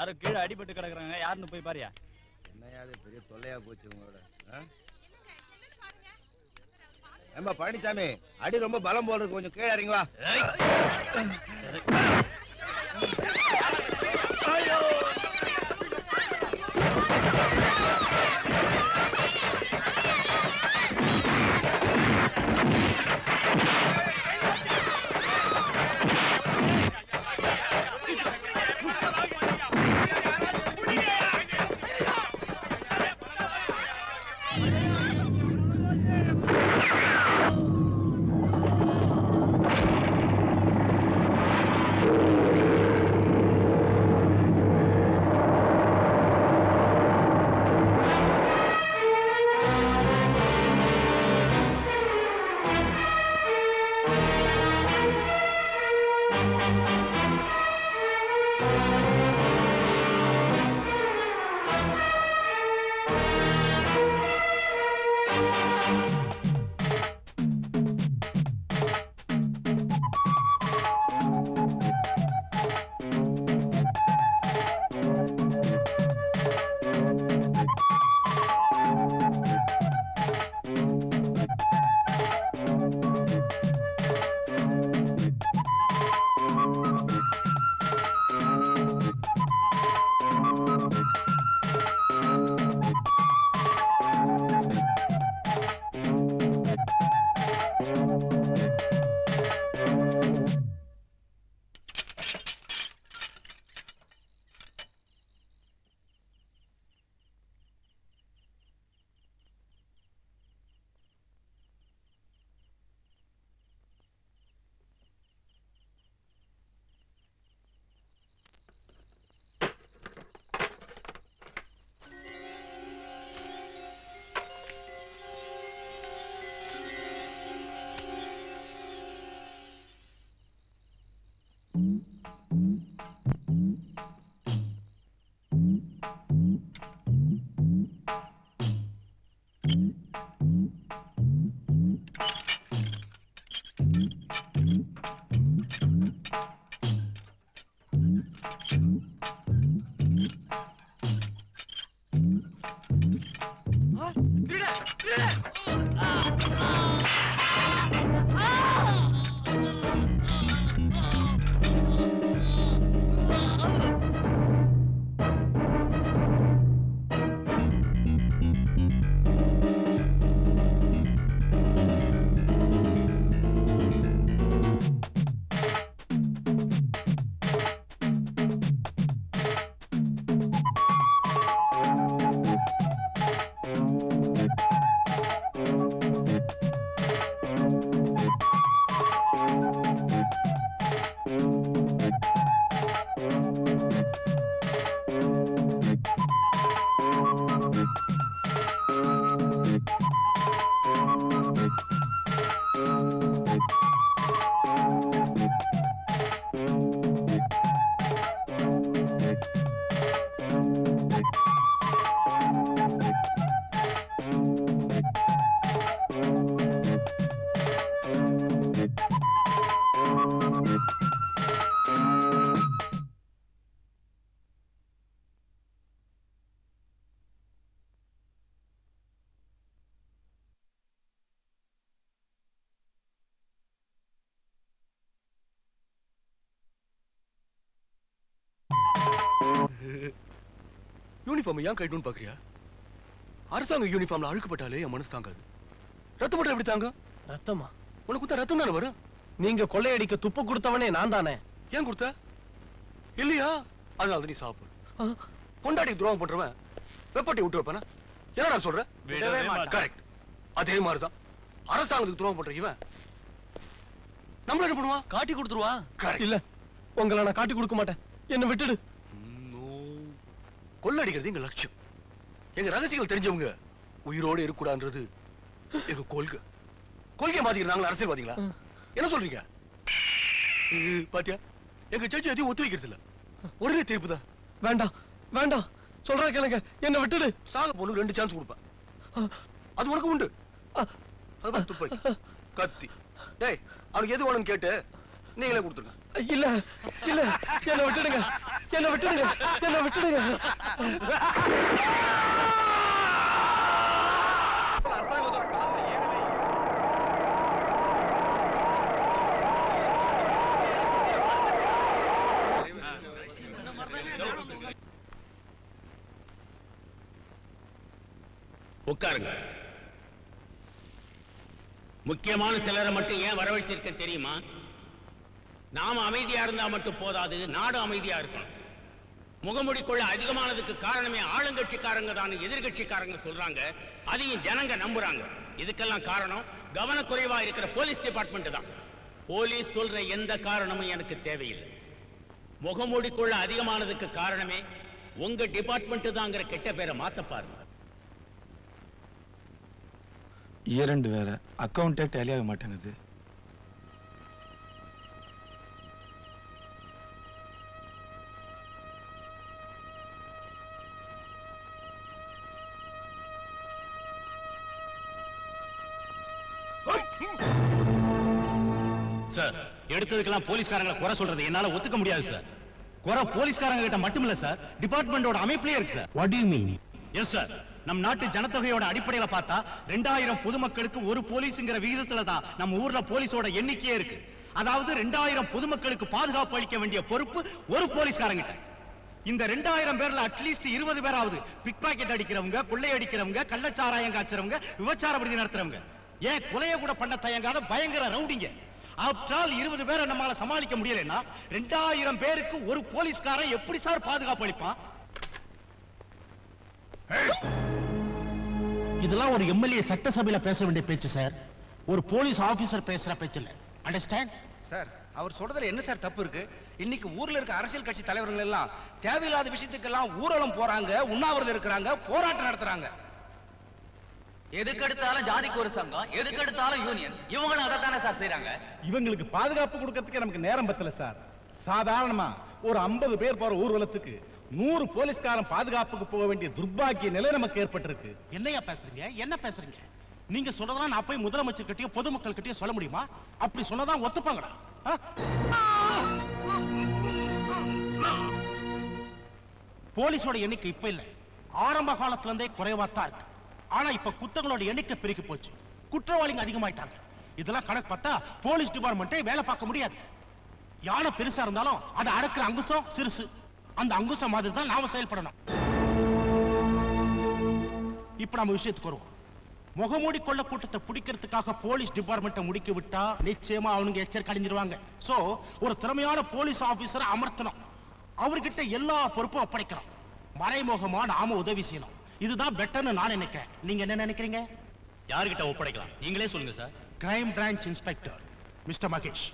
யாரும் கீழே அடிபட்டு கிடக்குறாங்க, யாருன்னு போய் பாரியா. என்னையா அது பெரிய தொல்லையா போச்சு உங்களோட. ஏம்பா பழனிசாமி, அடி ரொம்ப பலம் போல இருக்கு, கொஞ்சம் கீழே இறங்கி வா. யூனிஃபார்ம் ஏன் கைட்டுன்னு பாக்குறியா? அரசாங்க யூனிஃபார்ம்ல அழுக்கப்பட்டாலே என் மனசு தாங்காது. ரத்தம் மட்டும் எப்படி தாங்க? ரத்தமா? உனக்கு கொடுத்தா ரத்தம் தானே வரும். நீங்க கொள்ளையடிக்க துப்பு கொடுத்தவனே நான் தானே. ஏன் கொடுத்த? இல்லையா? அதனால நீ சாப்பிடு. பொண்டாட்டி துரோகம் பண்றவன் வெப்பட்டி விட்டு வைப்பானா? என்னடா சொல்ற? கரெக்ட். அதே மாதிரிதான் அரசாங்கத்துக்கு துரோகம் பண்ற இவன் நம்மள என்ன பண்ணுவான்? காட்டி கொடுத்துருவா. இல்ல, உங்களை நான் காட்டி கொடுக்க மாட்டேன். என்ன விட்டுடு. கொள்ளடிக்கிறது எங்க லட்சியம். எங்க ரகசியங்கள் தெரிஞ்சவங்க உயிரோடு இருக்கக்கூடாதுன்றது எங்க கொள்கை. கொள்கை மாத்திக்கிறாங்களா அரசியல்வாதிகளா? என்ன சொல்றீங்க? பாத்தியா, எங்க சர்ச்சை எதையும் ஒத்து வைக்கிறது இல்ல. ஒரே தீர்ப்பு தான். வேண்டாம் வேண்டாம், சொல்ற கேளுங்க, என்ன விட்டுடு. சாக பொண்ணு 2 சான்ஸ் கொடுப்பேன். அது உனக்கு உண்டு. துப்பாக்கி, கத்தி, டேய் அவனுக்கு எது வேணும்னு கேட்டு நீங்களே கொடுத்துருங்க. இல்ல இல்ல, என்ன விட்டுடுங்க, என்ன விட்டுடுங்க, என்ன விட்டுடுங்க. உட்காருங்க. முக்கியமான சிலரை மட்டும் ஏன் வரவழைச்சிருக்க தெரியுமா? நாம அமைதியா இருந்தா மட்டும் போதாது, நாடு அமைதியா இருக்கணும். முகமுடிக்குள்ள அதிகமானதுக்கு காரணமே ஆளுங்கட்சிக்காரங்க தான் எதிர்கட்சிக்காரங்க சொல்றாங்க. அதையும் ஜனங்க நம்புறாங்க. இதுக்கெல்லாம் காரணம் கவனக்குறைவா இருக்கிற போலீஸ் டிபார்ட்மெண்ட் தான். போலீஸ் சொல்ற எந்த காரணமும் எனக்கு தேவையில்லை. முகமூடிக்குள்ள அதிகமானதுக்கு காரணமே உங்க டிபார்ட்மெண்ட் தாங்கிற கெட்ட பேரை மாத்த பாருங்க. இரண்டு வேற அக்கௌண்டே டேலி ஆக மாட்டேங்குது. சார், எடுத்ததுக்கெல்லாம் போலீஸ்காரங்களை குறை சொல்றது என்னால ஒத்துக்க முடியாது சார். குறை போலீஸ்காரங்க கிட்ட மட்டுமில்ல சார், டிபார்ட்மெண்டோட அமைப்பிலே இருக்கு sir. What do you mean? Yes sir, நம் நாட்டு ஜனத்தொகையோட அடிப்படையில பார்த்தா 2000 பொதுமக்களுக்கு ஒரு போலீஸ்ங்கிற விகிதத்துல தான் நம்ம ஊர்ல போலீஸோட எண்ணிக்கையே இருக்கு. அதாவது 2000 பொதுமக்களுக்கு பாதுகாப்பு அளிக்க வேண்டிய பொறுப்பு ஒரு போலீஸ்காரங்கிட்ட. இந்த 2000 பேர்ல அட்லீஸ்ட் 20 பேராவது பிக் பாக்கெட் அடிக்கிறவங்க, கொள்ளை அடிக்கிறவங்க, கள்ளச்சாராயம் காய்ச்சறவங்க, விபச்சார விடுதி நடத்துறவங்க, ஏன் கொலைய கூட பண்ண தயங்காத பயங்கர ரவுடிங்க. ஆப்டால் 20 பேரை நம்மால சமாளிக்க முடியலன்னா 2000 பேருக்கு ஒரு போலீஸ்காரன் எப்படி சார் பாதுகாப்பு அளிப்பான்? இதெல்லாம் ஒரு எம்எல்ஏ சட்டசபையில பேச வேண்டிய பேச்சு சார். ஒரு போலீஸ் ஆபீசர் பேசுற பேச்சு இல்ல. அண்டர்ஸ்டாண்ட்? சார், அவர் சொல்றதுல என்ன சார் தப்பு இருக்கு? இன்னைக்கு ஊர்ல இருக்க அரசியல் கட்சி தலைவர்கள் எல்லாம் தேவையில்லாத விஷயத்துக்கெல்லாம் ஊர்வலம் போறாங்க, உண்ணாவிரதம் இருக்கிறாங்க, போராட்டம் நடத்துறாங்க. எதுக்கெடுத்தாலும் ஜாதிக்கு ஒரு சங்கம், எதுக்கெடுத்தாலும் யூனியன். இவங்களும் அதைத்தானே சார் செய்யறாங்க. இவங்களுக்கு பாதுகாப்பு கொடுக்கறதுக்கு நமக்கு நேரம் பத்தல சார். சாதாரணமா ஒரு 50 பேர் போற ஊர்வலத்துக்கு 100 போலீஸ்காரன் பாதுகாப்புக்கு போக வேண்டிய துர்பாக்கிய நிலை நமக்கு ஏற்பட்டிருக்கு. என்னையா பேசுறீங்க? என்ன பேசுறீங்க? நீங்க சொல்றதெல்லாம் நான் போய் முதலமைச்சர் கிட்டயோ பொதுமக்கள் கிட்டயோ சொல்ல முடியுமா? அப்படி சொன்னதான் ஒத்துப்பாங்களா? போலீஸோட எண்ணிக்கை இப்ப இல்ல, ஆரம்ப காலத்துல இருந்தே குறைவாத்தான் இருக்கு. ஆனா இப்ப குற்றங்களோட எண்ணிக்கை பெருகி போச்சு, குற்றவாளிங்க அதிகமாயிட்டாங்க. இதெல்லாம் கணக்கு பார்த்தா போலீஸ் டிபார்ட்மெண்ட்டே வேலை பார்க்க முடியாது. யானை பெருசா இருந்தாலும் அதை அடக்குற அங்குசம் சிறுசு. அந்த அங்குசம் மாதிரி தான் நாம செயல்படணும். இப்ப நம்ம விஷயத்துக்கு வருவோம். முகமூடி கொள்ள கூட்டத்தை பிடிக்கிறதுக்காக போலீஸ் டிபார்ட்மெண்ட்டை முடுக்கி விட்டா நிச்சயமா அவனுங்க எச்சரிக்கை அடைஞ்சிருவாங்க. சோ ஒரு திறமையான போலீஸ் ஆபீசரை அமர்த்தணும். அவர்கிட்ட எல்லா பொறுப்பும் ஒப்படைக்கணும். மறைமுகமா நாம உதவி செய்யணும். இதுதான் பெட்டர்னு நான் நினைக்கிறேன். நீங்க என்ன நினைக்கிறீங்க? யார்கிட்ட ஒப்படைக்கலாம் நீங்களே சொல்லுங்க sir. Crime branch inspector mister Mahesh.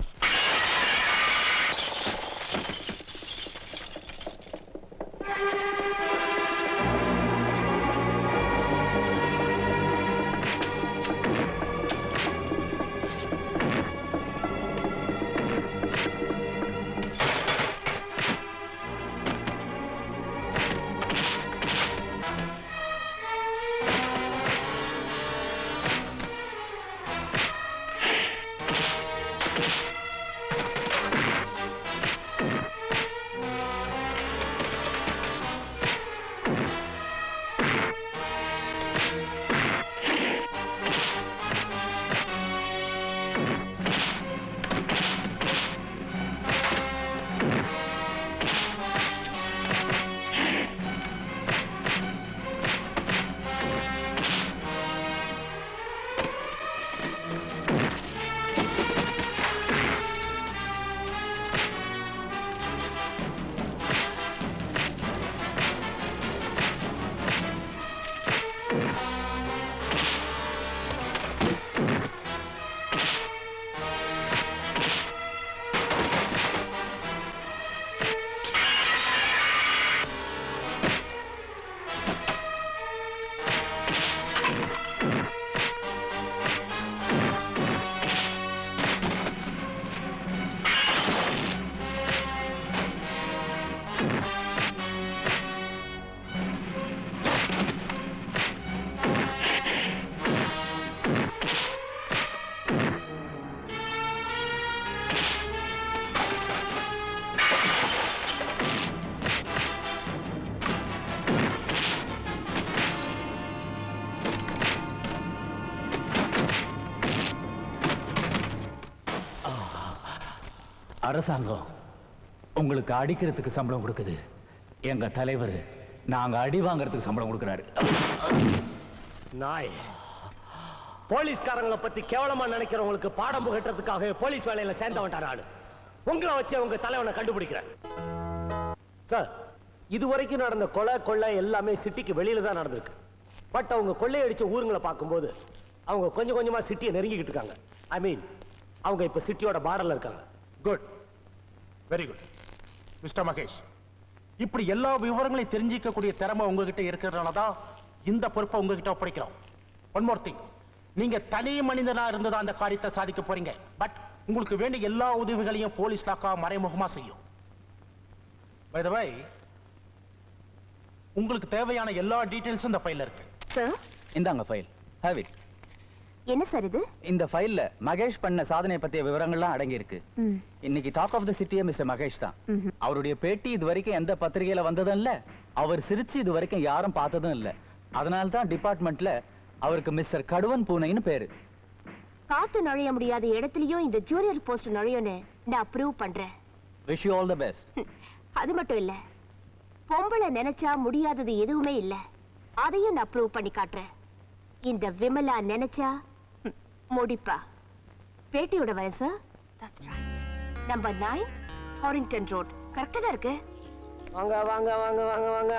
அரசாங்கம் உங்களுக்கு அடிக்கிறதுக்கு சம்பளம் கொடுக்குது. எங்க தலைவர் நாங்க அடி வாங்கறதுக்கு சம்பளம் கொடுக்கிறாரு. நாய், போலீஸ்காரங்களை பத்தி கேவலமா நினைக்கிறவங்களுக்கு பாடம் புகட்டுறதுக்காக போலீஸ் வேலையில சேர்ந்தவன்டா நானு. உங்களை வச்சு உங்க தலைவனை கண்டுபிடிக்கிறேன். சார், இதுவரைக்கும் நடந்த கொலை கொள்ளை எல்லாமே சிட்டிக்கு வெளியில தான் நடந்திருக்கு. பட் அவங்க கொள்ளையடிச்ச ஊருங்களை பார்க்கும்போது அவங்க கொஞ்சம் கொஞ்சமா சிட்டியை நெருங்கிக்கிட்டு இருக்காங்க. ஐ மீன், அவங்க இப்ப சிட்டியோட பார்டர்ல இருக்காங்க. Good, very good. Mister Mahesh, இப்படி எல்லா விவரங்களையும் தெரிஞ்சிக்கக்கூடிய திறமை உங்ககிட்ட இருக்கிறதுனால தான் இந்த பொறுப்பை உங்ககிட்ட ஒப்படைக்கிறோம். ஒன் மோர் திங், நீங்க தனி மனிதனா இருந்ததா அந்த காரியத்தை சாதிக்க போறீங்க. பட் உங்களுக்கு வேண்டிய எல்லா உதவிகளையும் போலீஸ் லாக்கா மறைமுகமா செய்யும். பை தி வே, உங்களுக்கு தேவையான எல்லா டீடைல்ஸும் இந்த ஃபைல்ல இருக்கு. சார், இந்தாங்க ஃபைல். Have it. என்ன சார் இது? இந்த ஃபைல்ல மகேஷ் பண்ண சாதனை பத்திய விவரங்கள்லாம் அடங்கி இருக்கு. இன்னைக்கு டாக் ஆஃப் தி சிட்டியே மிஸ்டர் மகேஷ் தான். அவருடைய பேட்டி இது வரைக்கும் எந்த பத்திரிகையில வந்ததும் இல்ல, அவர் சிரிச்சு இது வரைக்கும் யாரும் பார்த்ததும் இல்ல. அதனால தான் டிபார்ட்மெண்ட்ல அவருக்கு மிஸ்டர் கடுவன் பூனைன்னு பேரு. காத்து நுழைய முடியாத இடத்துலயும் இந்த ஜூனியர் போஸ்ட் நுழையும்னு நான் ப்ரூவ் பண்றேன். Wish you all the best. அது மட்டும் இல்ல, பொம்பளை நினைச்சா முடியாதது எதுவுமே இல்ல, அதையும் நான் ப்ரூவ் பண்ணி காட்டுறேன். இந்த விமலா நினைச்சா முடிப்பா. பேட்டியோட வயசு நம்பர் 9 ஹாரிங்டன் ரோட். கரெக்டா தான் இருக்கு. வாங்க வாங்க வாங்க வாங்க வாங்க.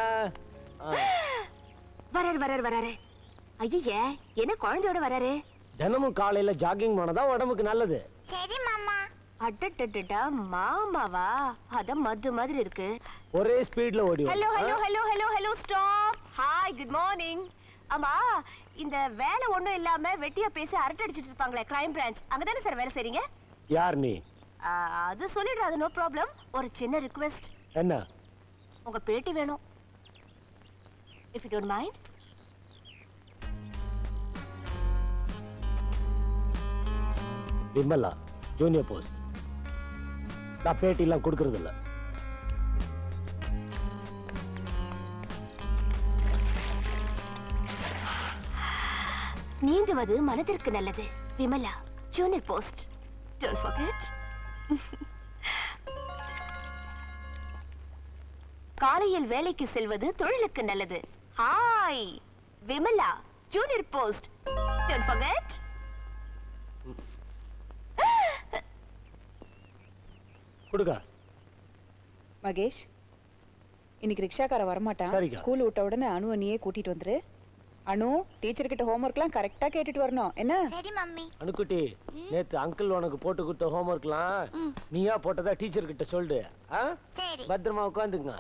வராரு. ஐயே, என்ன குழந்தையோட வராரு? தினமும் காலையில ஜாகிங் போனதா உடம்புக்கு நல்லது. சரி மாமா. அடடடடா, மாமாவா? அத மது மாதிரி இருக்கு. ஒரே ஸ்பீட்ல ஓடி. Hello stop. Hi, good morning. ஆமா, இந்த வேலை ஒண்ணும் இல்லாம வெட்டியா பேசி அரட்டை அடிச்சிட்டு இருப்பாங்களே, கிரைம் பிரான்ச், அங்கதானே சார் வேலை செய்றீங்க? யார் நீ? அது சொல்லிடுறேன், அது நோ ப்ராப்ளம். ஒரு சின்ன ரிக்வெஸ்ட். என்ன? உங்க பேட்டி வேணும், if you don't mind. Vimala, junior post. நான் பேட்டி எல்லாம் கொடுக்கறது இல்ல. நீந்துவது மனதிற்கு நல்லது. Vimala, junior post. Don't forget. காலையில் வேலைக்கு செல்வது தொழிலுக்கு நல்லது. Hi, Vimala, junior post. Don't forget. கொடுங்க. மகேஷ், இன்னைக்கு ரிக்ஷாக்கார வரமாட்டான். ஸ்கூல் விட்ட உடனே அனு நீயே கூட்டிட்டு வந்துரு. அனு, டீச்சர் கிட்ட ஹோம்வொர்க்லாம் கரெக்ட்டா கேட்டுட்டு வரணும். என்ன? சரி மம்மி. அனுக்குட்டி, நேத்து அங்கிள் உனக்கு போட்டு கொடுத்த ஹோம்வொர்க்லாம் நீயா போட்டதா டீச்சர் கிட்ட சொல்லு. பத்திரமா உட்காந்துங்க.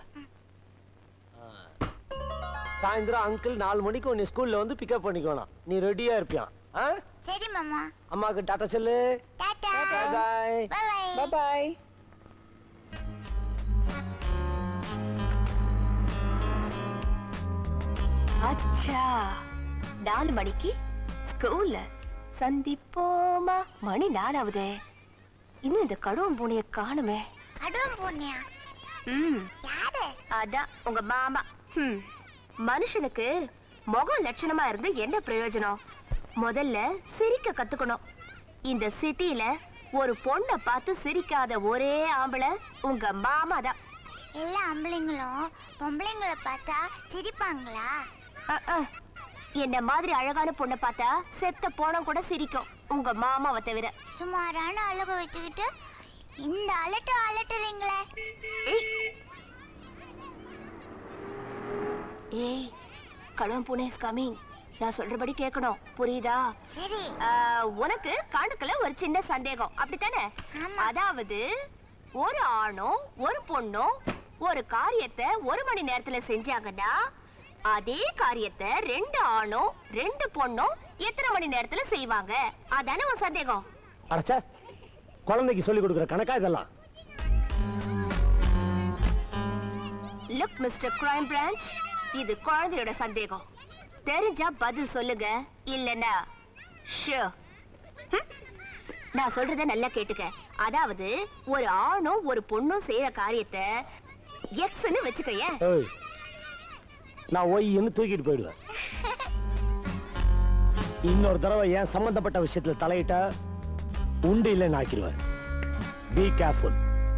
சாயந்தரம் அங்கிள் 4 மணிக்கு உன்னை ஸ்கூல்ல வந்து பிக்கப் பண்ணிக்கணும். நீ ரெடியா இருப்பியா? சரி மாமா. அம்மாக்கு டாடா சொல்லு. Tata. Bye bye. Bye bye. அச்சா, 4 மணிக்கு ஸ்கூல்ல சந்திப்போமா? மணி 4 ஆகுதே. இன்னும் இந்த கடுவன் பூனைய காணுமே. கடுவன் பூனையா? யாரு? அதான் உங்க மாமா. மனுஷனுக்கு முகம் லட்சணமா இருந்து என்ன பிரயோஜனம்? முதல்ல சிரிக்க கத்துக்கணும். இந்த சிட்டில ஒரு பொண்ணை பார்த்து சிரிக்காத ஒரே ஆம்பளை உங்க மாமா தான். எல்லா ஆம்பளைங்களும் பொம்பளைங்களை பார்த்தா சிரிப்பாங்களா? என்ன மாதிரி அழகான பொண்ணை பார்த்தா செத்த போனம் கூட சிரிக்கும், உங்க மாமாவை தவிர. சுமாரான அழகு வச்சுக்கிட்டு இந்த அலட்டுறீங்களே. ஏய், கடுவன் பூனை இஸ் கமிங். நான் சொல்றபடி கேட்கணும், புரியுதா? சரி. உனக்கு கணக்குல ஒரு சின்ன சந்தேகம், அப்படித்தானே? அதாவது ஒரு ஆணும் ஒரு பொண்ணும் ஒரு காரியத்தை 1 மணி நேரத்துல செஞ்சாங்கன்னா அதே காரியத்தை 2 ஆணும் 2 பொண்ணும் எத்தனை மணி நேரத்துல செய்வாங்க? அதானே உன் சந்தேகம்? அடச்சே, குழந்தைக்கு சொல்லி கொடுக்கிற கணக்கா இதெல்லாம்? லுக் மிஸ்டர் கிரைம் பிரான்ச், இது குழந்தையோட சந்தேகம். தெரிஞ்சா பதில் சொல்லுங்க, இல்லன்னா நான் சொல்றத நல்லா கேட்டுக்க. அதாவது ஒரு ஆணும் ஒரு பொண்ணும் செய்யற காரியத்தை எக்ஸ்னு வச்சுக்கயே. நான் ஒய்ன்னு தூக்கிட்டு போயிடுவேன். இன்னொரு தடவை ஏன் சம்பந்தப்பட்ட விஷயத்துல தலையிட்டா உண்டு இல்லைன்னு ஆக்கிடுவேன். Be careful.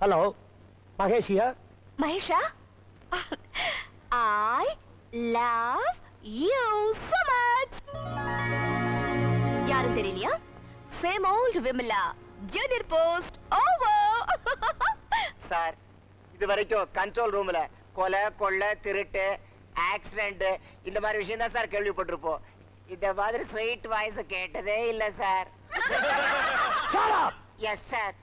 ஹலோ, மகேஷியா? மகேஷா, I love you so much. யாரும் தெரியலையா? Same old Vimala, junior post over. Sir, இது வரைக்கும் கண்ட்ரோல் ரூம்ல கொலை, கொள்ளை, திருட்டு, ஆக்சிடென்ட் இந்த மாதிரி விஷயம் தான் சார் கேள்விப்பட்டிருப்போம். இந்த மாதிரி ஸ்வீட் வாய்ஸ் கேட்டதே இல்ல சார். S sir.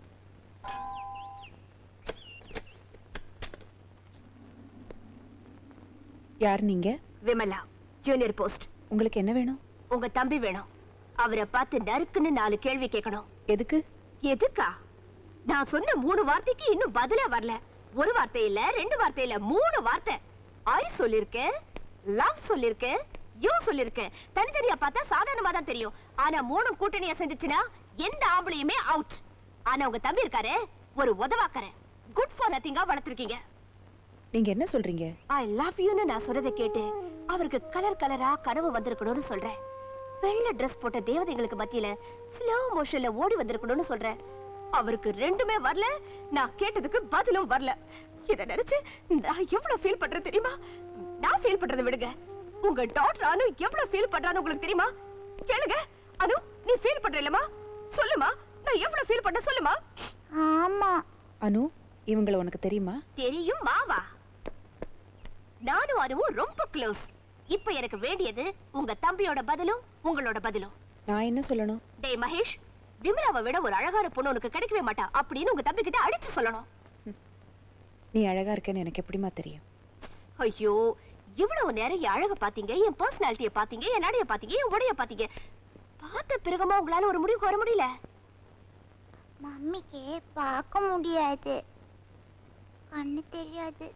யார் நீங்க? Vimala, junior post. உங்களுக்கு என்ன வேணும்? உங்க தம்பி வேணும். அவரை பார்த்து நறுக்குன்னு 4 கேள்வி கேட்கணும். எதுக்கு? எதுக்கா? நான் சொன்ன 3 வார்த்தைக்கு இன்னும் பதிலே வரல. ஒரு வார்த்தை இல்ல, 2 வார்த்தை இல்ல, 3 வார்த்தை. ஐ சொல்லிருக்கேன், லவ் சொல்லிருக்கேன், யூ சொல்லிருக்கேன். தனித்தனியா பார்த்தா சாதாரணமா தான் தெரியும். ஆனா 3 கூட்டணியா செஞ்சுச்சுன்னா எந்த ஆம்பளையுமே அவுட். ஆனா உங்க தம்பி இருக்காரே, ஒரு உதவாக்கற. Good for நதிங்கா வளர்த்திருக்கீங்க. நீங்க என்ன சொல்றீங்க? ஐ லவ் யூன்னு நான் சொல்றதை கேட்டு அவருக்கு கலர் கலரா கனவு வந்திருக்கணும்னு சொல்றேன். வெள்ளை Dress போட்ட தேவதைங்களுக்கு மத்தியில ஸ்லோ மோஷன்ல ஓடி வந்திருக்கணும்னு சொல்றேன். அவருக்கு 2மே வரல, நான் கேட்டதுக்கு பதிலும் வரல. இத நினைச்சு நான் எவ்வளவு ஃபீல் பண்றேன் தெரியுமா? நான் ஃபீல் பண்றதை விடுங்க, உங்க டாட்டர் அனு எவ்வளவு ஃபீல் பண்றான்னு உங்களுக்கு தெரியுமா? கேளுங்க. அனு, நீ ஃபீல் பண்ற இல்லமா? சொல்லுமா, நான் எவ்வளவு ஃபீல் பண்ண சொல்லுமா? ஆமா. அனு, இவங்கள உனக்கு தெரியுமா? தெரியும் மாவா. நானும் அனுவும் ரொம்ப க்ளோஸ். இப்ப எனக்கு வேண்டியது உங்க தம்பியோட பதிலும் உங்களோட பதிலும். நான் என்ன சொல்லணும்? டேய் மகேஷ், விமலாவை விட ஒரு அழகான பொண்ணு உனக்கு கிடைக்கவே மாட்டா அப்படின்னு உங்க தம்பி கிட்ட அடிச்சு சொல்லணும். நீ அழகா இருக்கேன்னு எனக்கு எப்படிமா தெரியும்? ஐயோ, இவ்வளவு நேரம் என் அழக பாத்தீங்க, என் பர்சனாலிட்டிய பாத்தீங்க, என் நடைய பாத்தீங்க, என் உடைய பாத்தீங்க. பார்த்த பிறகுமா உங்களால ஒரு முடிவுக்கு வர முடியல? மம்மிக்கு பார்க்க முடியாது, கண்ணு தெரியாது.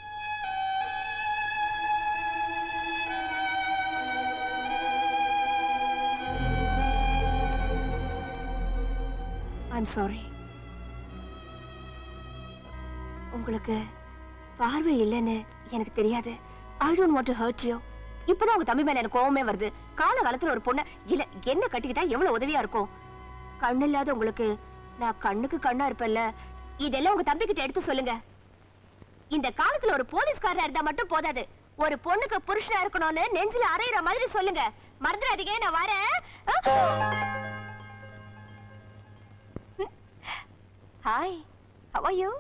I'm sorry. உங்களுக்கு பார்வை இல்லைன்னு எனக்கு தெரியாது. I don't want to hurt you. இப்பதான் உங்க தம்பி மேல எனக்கு கோவமே வருது. காலகாலத்துல ஒரு பொண்ணு இல்ல என்ன கட்டிக்கிட்டா எவ்வளவு உதவியா இருக்கும். கண்ணு இல்லாத உங்களுக்கு நான் கண்ணுக்கு கண்ணா இருப்பேன்ல. இதெல்லாம் உங்க தம்பி கிட்ட எடுத்து சொல்லுங்க. இந்த காலத்துல ஒரு போலீஸ்காரரா இருந்தா மட்டும் போதாது, ஒரு பொண்ணுக்கு புருஷனா இருக்கணும்னு நெஞ்சில அரையிற மாதிரி சொல்லுங்க. மறந்துடாதீங்க, நான் வரேன். Hi, how are you?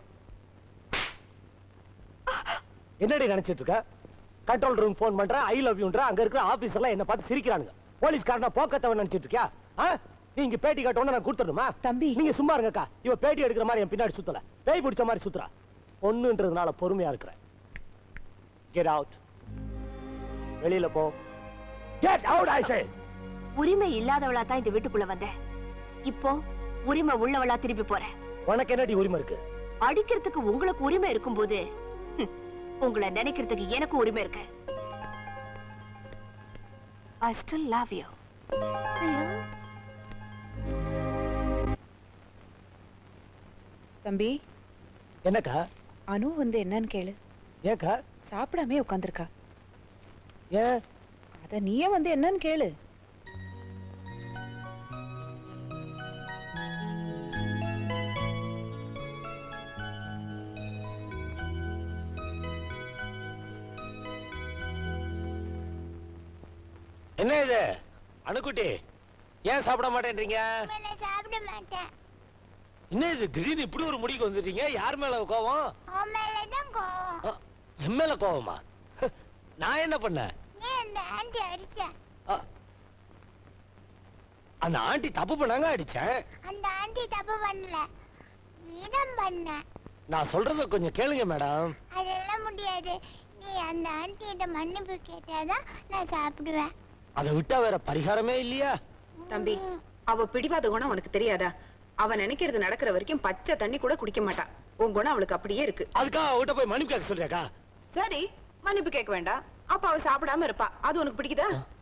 என்னடி நினைச்சிட்டு இருக்க? கண்ட்ரோல் ரூம் போன் பண்ற, ஐ லவ் யூன்ற, அங்க இருக்கிற ஆபீசர்லாம் என்ன பார்த்து சிரிக்கிறானுங்க. போலீஸ்காரனா போக்கத்தவன் நினைச்சிட்டு இருக்கியா? நீங்க பேட்டி காட்டோன்னு நான் கொடுத்துடணுமா? தம்பி, நீங்க சும்மா இருங்கக்கா. இவ பேட்டி எடுக்கிற மாதிரி என் பின்னாடி சுத்தல, பேய் பிடிச்ச மாதிரி சுத்துறா. பொண்ணுன்றதுனால பொறுமையா இருக்கிறேன். Get out. வெளியில போ. Get out I say. உரிமை இல்லாதவளா தான் இந்த வீட்டுக்குள்ள வந்தேன். இப்போ உரிமை உள்ளவளா திருப்பி போறேன். உனக்கு என்னடி உரிமை இருக்கு? அடிக்கிறதுக்கு உங்களுக்கு உரிமை இருக்கும்போது உங்களை நினைக்கிறதுக்கு எனக்கு உரிமை இருக்கு. I still love you. தம்பி. என்னக்கா? அனு வந்து என்னன்னு கேளு. ஏக்கா? சாப்பிடாமே உட்கார்ந்திருக்கா. ஏன்? அத நீயே வந்து என்னன்னு கேளு. என்ன இது அணுக்குட்டி, ஏன் சாப்பிட மாட்டேன்றீங்க? நான் சாப்பிட மாட்டேன். என்ன இது திடீர்னு இப்படி ஒரு முடிவுக்கு வந்துட்டீங்க? யார் மேல கோவம்? உன் மேலதான் கோவம். என் மேல கோவமா? நான் என்ன பண்ணேன்? நீ அந்த ஆண்டி அடிச்ச. அந்த ஆண்டி தப்பு பண்ணாங்க, அடிச்சேன். அந்த ஆண்டி தப்பு பண்ணல, நீதான் பண்ண. நான் சொல்றத கொஞ்சம் கேளுங்க மேடம். அதெல்லாம் முடியாது. நீ அந்த ஆண்டிகிட்ட மன்னிப்பு கேட்டாதான் நான் சாப்பிடுவேன். அதை விட்டா வேற பரிகாரமே இல்லையா? தம்பி, அவ பிடிவாத குணம் உனக்கு தெரியாதா? அவ நினைக்கிறது நடக்கிற வரைக்கும் பச்சை தண்ணி கூட குடிக்க மாட்டான். உன் குணம் அவளுக்கு அப்படியே இருக்கு. அதுக்காக அவகிட்ட போய் மன்னிப்பு கேட்க சொல்றியாக்கா? சரி, மன்னிப்பு கேட்க வேண்டாம். அப்ப அவ சாப்பிடாம இருப்பா. அது உனக்கு பிடிக்குதா?